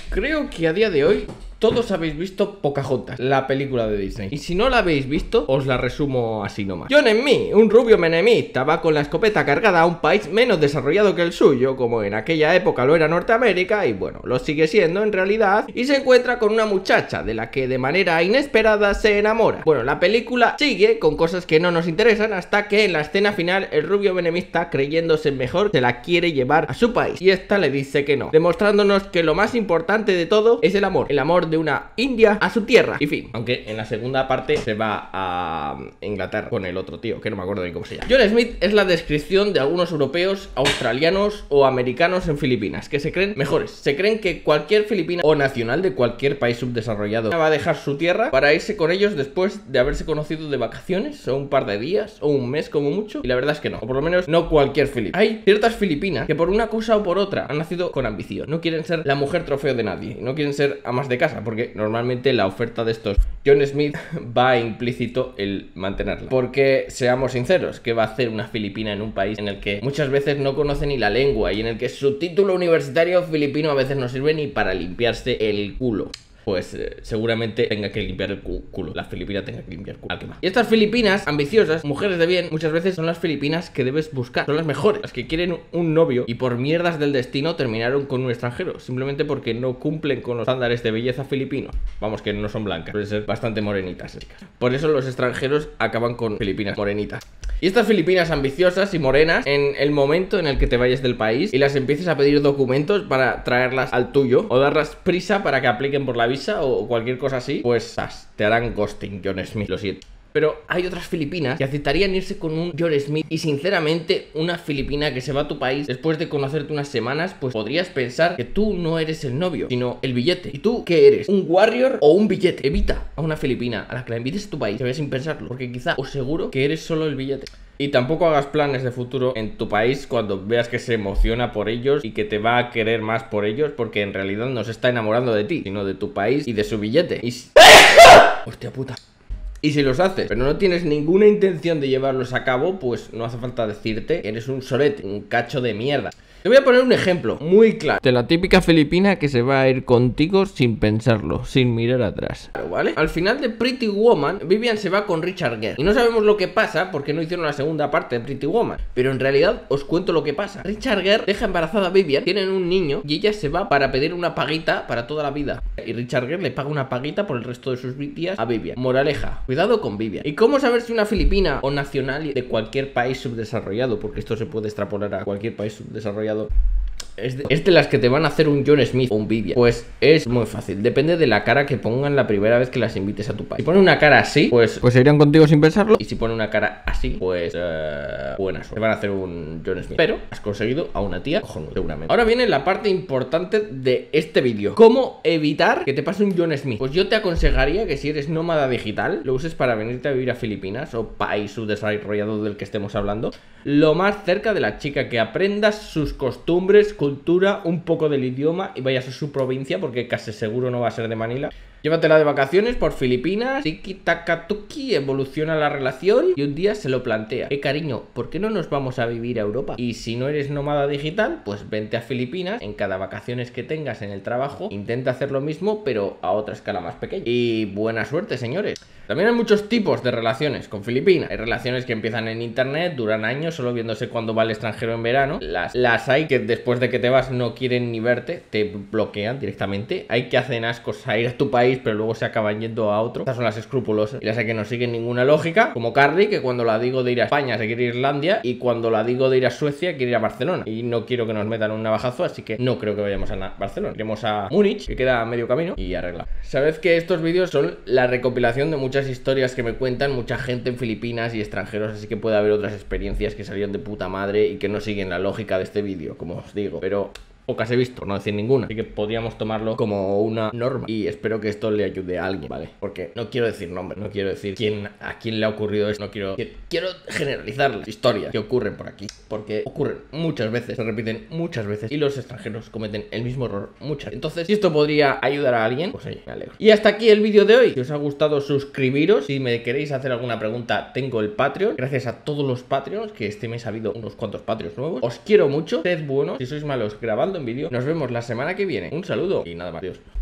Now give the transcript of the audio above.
Creo que a día de hoy todos habéis visto Pocahontas, la película de Disney. Y si no la habéis visto, os la resumo así nomás. John Smith, un rubio menemista, va con la escopeta cargada a un país menos desarrollado que el suyo, como en aquella época lo era Norteamérica, y bueno, lo sigue siendo en realidad, y se encuentra con una muchacha de la que de manera inesperada se enamora. Bueno, la película sigue con cosas que no nos interesan hasta que en la escena final el rubio menemista, creyéndose mejor, se la quiere llevar a su país, y esta le dice que no, demostrándonos que lo más importante de todo es el amor de una india a su tierra. Y fin, aunque en la segunda parte se va a Inglaterra con el otro tío, que no me acuerdo de cómo se llama. John Smith es la descripción de algunos europeos, australianos o americanos en Filipinas, que se creen mejores. Se creen que cualquier filipina o nacional de cualquier país subdesarrollado va a dejar su tierra para irse con ellos después de haberse conocido de vacaciones, o un par de días, o un mes como mucho. Y la verdad es que no, o por lo menos no cualquier filipina. Hay ciertas filipinas que por una cosa o por otra han nacido con ambición. No quieren ser la mujer trofeo de nadie, no quieren ser amas de casa, porque normalmente la oferta de estos John Smith va implícito el mantenerla. Porque seamos sinceros, ¿qué va a hacer una filipina en un país en el que muchas veces no conoce ni la lengua y en el que su título universitario filipino a veces no sirve ni para limpiarse el culo? Pues seguramente tenga que limpiar el culo. La filipina tenga que limpiar el culo. Y estas filipinas ambiciosas, mujeres de bien, muchas veces son las filipinas que debes buscar. Son las mejores, las que quieren un novio y por mierdas del destino terminaron con un extranjero, simplemente porque no cumplen con los estándares de belleza filipinos. Vamos, que no son blancas, suelen ser bastante morenitas, chicas. Por eso los extranjeros acaban con filipinas morenitas. Y estas filipinas ambiciosas y morenas, en el momento en el que te vayas del país y las empieces a pedir documentos para traerlas al tuyo o darlas prisa para que apliquen por la visa o cualquier cosa así, pues te harán ghosting, John Smith, lo siento. Pero hay otras filipinas que aceptarían irse con un John Smith. Y sinceramente, una filipina que se va a tu país después de conocerte unas semanas, pues podrías pensar que tú no eres el novio, sino el billete. ¿Y tú qué eres? ¿Un warrior o un billete? Evita a una filipina a la que la invites a tu país, te vayas sin pensarlo, porque quizá os seguro que eres solo el billete. Y tampoco hagas planes de futuro en tu país cuando veas que se emociona por ellos y que te va a querer más por ellos, porque en realidad no se está enamorando de ti, sino de tu país y de su billete. Y hostia puta. Y si los haces, pero no tienes ninguna intención de llevarlos a cabo, pues no hace falta decirte que eres un sorete, un cacho de mierda. Te voy a poner un ejemplo muy claro de la típica filipina que se va a ir contigo sin pensarlo, sin mirar atrás, ¿vale? Al final de Pretty Woman, Vivian se va con Richard Gere y no sabemos lo que pasa porque no hicieron la segunda parte de Pretty Woman, pero en realidad os cuento lo que pasa. Richard Gere deja embarazada a Vivian, tienen un niño y ella se va para pedir una paguita para toda la vida, y Richard Gere le paga una paguita por el resto de sus días a Vivian. Moraleja, cuidado con Vivian. ¿Y cómo saber si una filipina o nacional de cualquier país subdesarrollado, porque esto se puede extrapolar a cualquier país subdesarrollado, es de las que te van a hacer un John Smith o un Vivian? Pues es muy fácil, depende de la cara que pongan la primera vez que las invites a tu país. Si pone una cara así, pues se irían contigo sin pensarlo. Y si pone una cara así, pues buena suerte, te van a hacer un John Smith. Pero has conseguido a una tía cojonuda, seguramente. Ahora viene la parte importante de este vídeo: ¿cómo evitar que te pase un John Smith? Pues yo te aconsejaría que si eres nómada digital, lo uses para venirte a vivir a Filipinas o país subdesarrollado del que estemos hablando, lo más cerca de la chica, que aprendas sus costumbres, cultura, un poco del idioma y vayas a su provincia, porque casi seguro no va a ser de Manila. Llévatela de vacaciones por Filipinas, tiki taka tuki, evoluciona la relación y un día se lo plantea: cariño, ¿por qué no nos vamos a vivir a Europa? Y si no eres nómada digital, pues vente a Filipinas. En cada vacaciones que tengas en el trabajo, intenta hacer lo mismo, pero a otra escala más pequeña. Y buena suerte, señores. También hay muchos tipos de relaciones con Filipinas. Hay relaciones que empiezan en internet, duran años, solo viéndose cuando va al extranjero en verano. Las hay que después de que te vas no quieren ni verte, te bloquean directamente. Hay que hacen ascos a ir a tu país, pero luego se acaban yendo a otro. Estas son las escrupulosas y las hay que no siguen ninguna lógica, como Carrie, que cuando la digo de ir a España se quiere ir a Islandia, y cuando la digo de ir a Suecia quiere ir a Barcelona. Y no quiero que nos metan un navajazo, así que no creo que vayamos a Barcelona. Iremos a Múnich, que queda a medio camino, y arregla. Sabed que estos vídeos son la recopilación de muchas historias que me cuentan mucha gente en Filipinas y extranjeros, así que puede haber otras experiencias que salieron de puta madre y que no siguen la lógica de este vídeo, como os digo, pero pocas he visto, por no decir ninguna, así que podríamos tomarlo como una norma. Y espero que esto le ayude a alguien, ¿vale? Porque no quiero decir nombre, no quiero decir a quién le ha ocurrido esto, no quiero generalizar las historias que ocurren por aquí, porque ocurren muchas veces, se repiten muchas veces, y los extranjeros cometen el mismo error muchas. Entonces, si esto podría ayudar a alguien, pues oye, me alegro. Y hasta aquí el vídeo de hoy. Si os ha gustado, suscribiros. Si me queréis hacer alguna pregunta, tengo el Patreon. Gracias a todos los Patreons, que este mes ha habido unos cuantos Patreons nuevos. Os quiero mucho, sed buenos. Si sois malos, grabando en vídeo. Nos vemos la semana que viene. Un saludo y nada más, adiós.